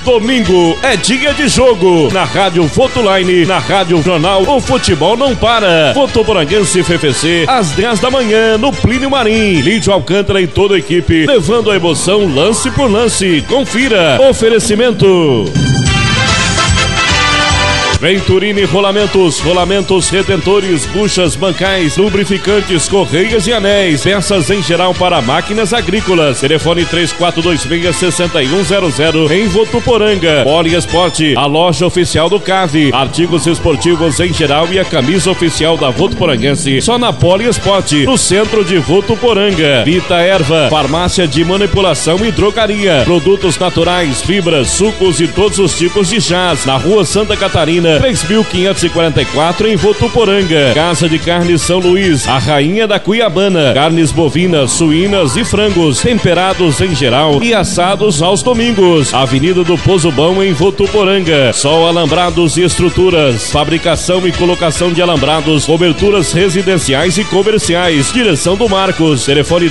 Domingo é dia de jogo. Na Rádio Votoline, na Rádio Jornal, o futebol não para. Votuporanguense FFC, às 10 da manhã, no Plínio Marim. Lídio Alcântara e toda a equipe, levando a emoção lance por lance. Confira. Oferecimento Venturini Rolamentos, rolamentos redentores, buchas, bancais, lubrificantes, correias e anéis, peças em geral para máquinas agrícolas. Telefone 3426-6100 em Votuporanga. Poliesporte, a loja oficial do CAV, artigos esportivos em geral e a camisa oficial da Votuporanguense, só na Poliesporte, no centro de Votuporanga. Vita Erva, farmácia de manipulação e drogaria, produtos naturais, fibras, sucos e todos os tipos de chás, na Rua Santa Catarina, 3544 em Votuporanga. Casa de Carnes São Luís, a rainha da Cuiabana. Carnes bovinas, suínas e frangos, temperados em geral e assados aos domingos. Avenida do Pozobão em Votuporanga. Sol Alambrados e Estruturas, fabricação e colocação de alambrados, coberturas residenciais e comerciais. Direção do Marcos. Telefone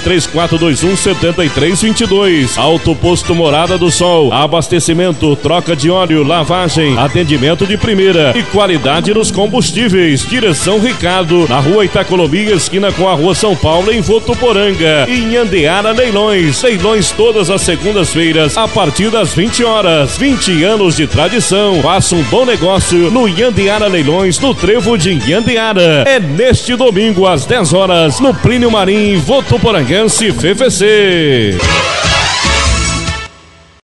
3421-7322. Alto Posto Morada do Sol. Abastecimento, troca de óleo, lavagem, atendimento de primeira e qualidade nos combustíveis. Direção Ricardo, na Rua Itacolomi, esquina com a Rua São Paulo, em Votuporanga. E em Andeara Leilões. Leilões todas as segundas-feiras, a partir das 20 horas. 20 anos de tradição. Faça um bom negócio no Andeara Leilões, no Trevo de Andeara. É neste domingo, às 10 horas, no Plínio Marim, Votuporanguense FFC.